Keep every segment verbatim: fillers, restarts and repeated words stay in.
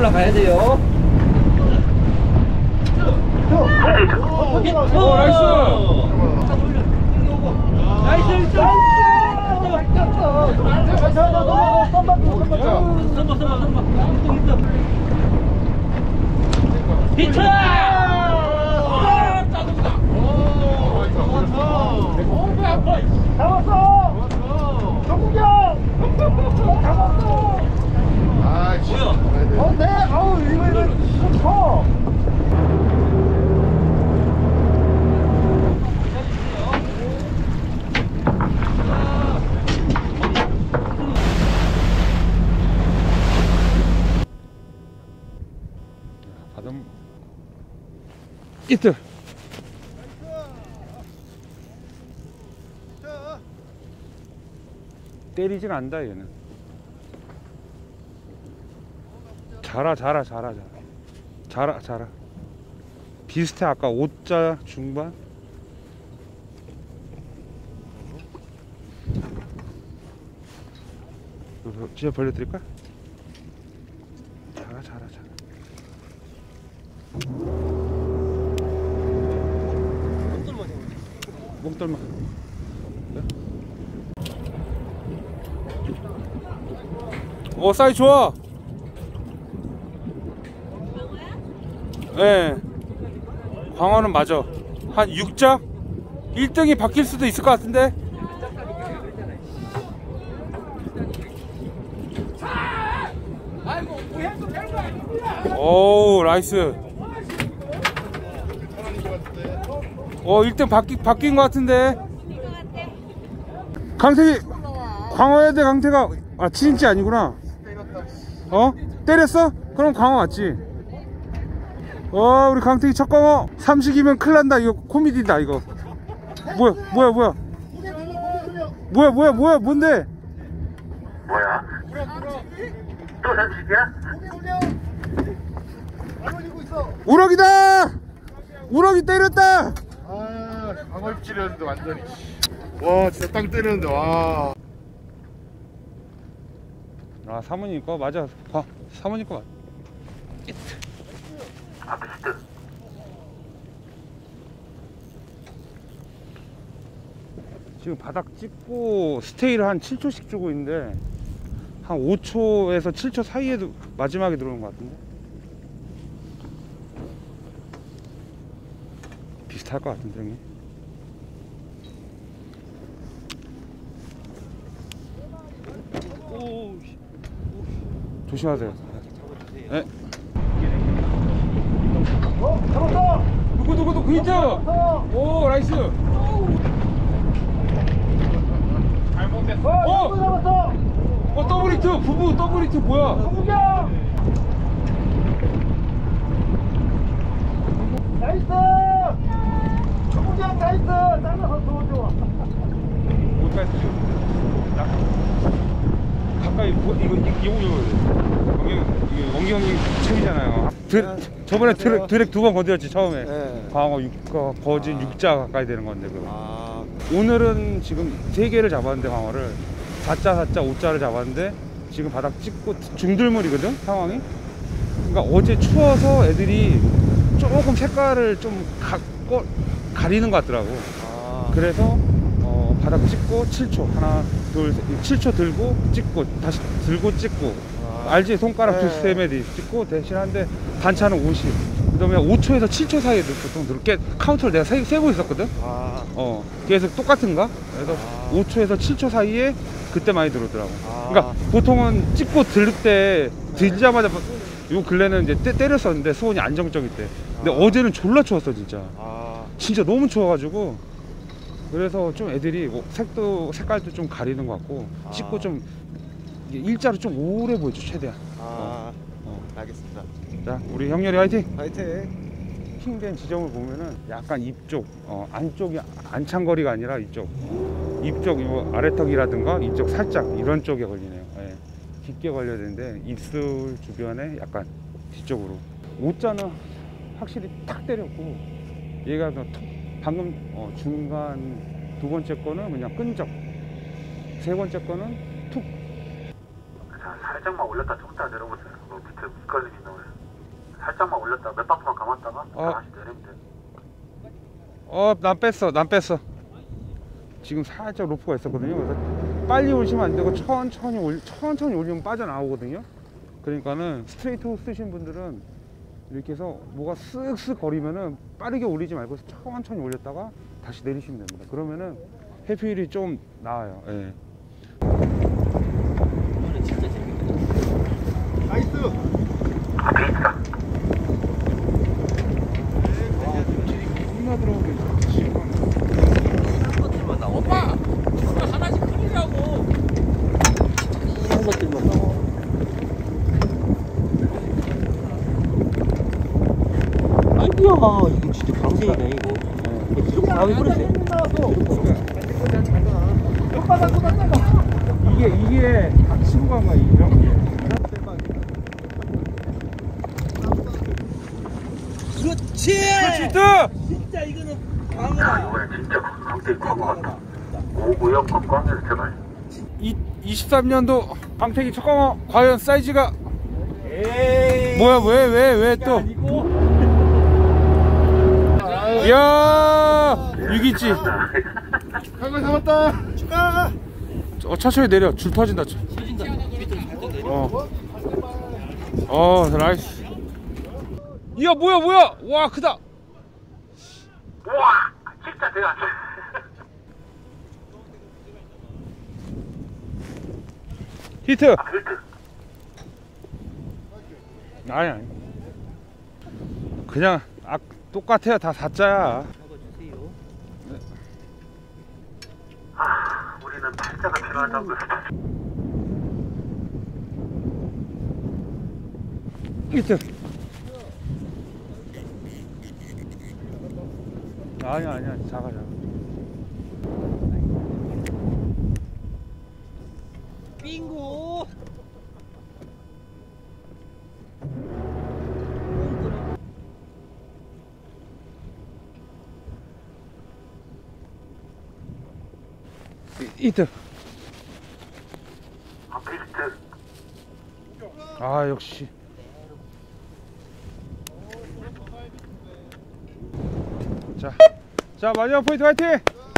올라가야 돼요. 오, 나이스! 나이스! 비트! 잡았어! 정국영! 잡았어! 아, 뭐야? 어, 네! 아우, 이거, 이거, 좀 커! 바람 이틀 때리진 않다 얘는. 자라 자라 자라 자라 자라 자라 비슷해. 아까 오자 중반. 진짜 벌려드릴까? 자라 자라 자라. 몽떨만. 오, 사이즈 좋아. 예. 네. 광어는 맞아. 한 육 자? 일 등이 바뀔 수도 있을 것 같은데. 오, 나이스. 어, 일 등 바뀌, 바뀐 것 같은데. 강태기, 광어야 돼, 강태가. 아, 진짜 아니구나. 어? 때렸어? 그럼 광어 맞지? 어, 우리 강태기 첫 광어. 삼식이면 큰일 난다. 이거 코미디다, 이거. 뭐야, 뭐야, 뭐야. 뭐야, 뭐야, 뭐야, 뭔데? 뭐야? 또 삼식이야? 우럭이다! 우럭이 때렸다! 아, 강을 찌르는데 완전히. 와, 진짜 땅 때리는데, 와. 아, 사모님 거 맞아. 봐, 사모님 거 맞아. 아, 비스트. 지금 바닥 찍고 스테이를 한 칠 초씩 주고 있는데 한 오 초에서 칠 초 사이에도 마지막에 들어오는 것 같은데. 비슷할 것 같은데 형님. 오, 조심하세요. 네. 어? 잡았어! 누구 누구 누구 힌트! 오, 나이스. 잘못됐어! 어! 어! 잡았어! 어, 더블 히트! 부부 더블 히트 뭐야? 정국영! 나이스! 정국영 나이스! 잘라서 더 좋아. 못가있어 지금. 가까이 뭐, 이거 이거 이거 이거 이거 원기 형님 책이잖아요. 드, 저번에 드랙, 드랙 두 번 건드렸지 처음에. 네. 광어 육, 거진 아. 육 자 가까이 되는 건데 그거. 아. 오늘은 지금 세 개를 잡았는데 광어를 사 자, 사 자, 오 자를 잡았는데 지금 바닥 찍고 중들물이거든 상황이. 그러니까 어제 추워서 애들이 조금 색깔을 좀 가, 꺼, 가리는 것 같더라고. 아. 그래서 어, 바닥 찍고 칠 초 하나 둘 칠 초 들고 찍고 다시 들고 찍고. 아. 알지? 손가락 두 세 매 찍고 대신한데 단차는 오십. 그 다음에 오 초에서 칠 초 사이에 보통 들게 카운터를 내가 세, 세고 있었거든. 아. 어, 계속 똑같은가? 그래서 아. 오 초에서 칠 초 사이에 그때 많이 들어오더라고. 아. 그러니까 보통은 찍고 들 때 들자마자 요 근래는 이제 때, 때렸었는데 수온이 안정적일 때. 근데 아. 어제는 졸라 추웠어 진짜. 아. 진짜 너무 추워가지고. 그래서 좀 애들이 뭐 색도 색깔도 좀 가리는 것 같고 아. 찍고 좀 일자로 좀 오래 보여줘 최대한. 아. 어. 어. 알겠습니다. 자, 우리 형렬이 화이팅! 화이팅! 킹된 지점을 보면은 약간 입쪽, 어, 안쪽이 안창거리가 아니라 이쪽, 입쪽 요 아래턱이라든가 이쪽 살짝 이런 쪽에 걸리네요. 예. 깊게 걸려야 되는데 입술 주변에 약간 뒤쪽으로. 오자는 확실히 탁 때렸고 얘가 그 방금 어, 중간 두 번째 거는 그냥 끈적, 세 번째 거는 툭. 자, 살짝만 올렸다 쳤다 내려보세요. 밑에 밑걸림이 있는 거예요. 살짝만 올렸다가 몇 바퀴만 감았다가 어. 다시 내리면 돼. 어, 난 뺐어, 난 뺐어. 지금 살짝 로프가 있었거든요. 그래서 빨리 올리시면 안 되고 천천히 올, 천천히 올리면 빠져나오거든요. 그러니까는 스트레이트 호 쓰신 분들은 이렇게 해서 뭐가 쓱쓱 거리면은 빠르게 올리지 말고 천천히 올렸다가 다시 내리시면 됩니다. 그러면은 회피율이 좀 나아요. 예. 이거는 진짜 재밌거든. 나이스. 앞에 있다. 겁나 들어오게 지금. 이런 것들만 나와. 오빠! 이거 하나씩 그리라고! 이런 것들만 나와. 아이고야, 이거 진짜 강세이네, 이거. 이거 강하게 그렸네. 이게 이게 다 치고 간 거야 이런 게. 그렇지! 그렇지! 진짜 이거는 야, 광어다. 이번엔 진짜 광택 광어 같다. 오, 오염권 광어를 제발. 이 이십삼 년도 방태기 첫광어 과연 사이즈가 에이. 뭐야 왜 왜 왜 또? 이야 육이지. 한번 잡았다. 축하. 어 천천히 내려 줄 터진다. 터진다. 밑으로 살짝 내려. 어. 어 나이스. 이야 뭐야 뭐야 와 크다. 우와, 진짜 대단. 히트. 아, 필트. 아니 아니. 그냥 아 똑같아요 다 사자야. 잡아주세요. 아, 우리는 팔자가 필요하다고. 히트. 아니야 아니야 작아 작아. 빙고. 히트. 아, 필트. 아 역시. 자, 자 마지막 포인트 화이팅!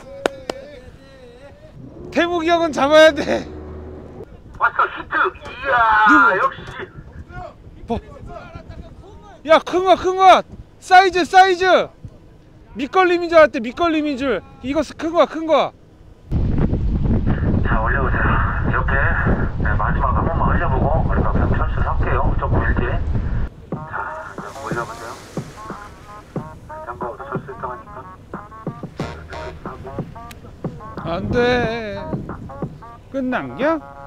태국이 형은 잡아야 돼. 왔어, 히트. 이야, 역시. 뭐? 야, 큰 거, 큰 거. 사이즈, 사이즈. 밑걸림인 줄 알았대. 밑걸림인 줄. 이거 큰 거, 큰 거. 자, 올려보세요. 이렇게 네, 마지막 한 번만 올려보고 우리가 그냥 철수 할게요. 조금 일찍. 자, 그럼 올려보세요. 장가오도 철수 있다하니까 안 돼. 끝난겨?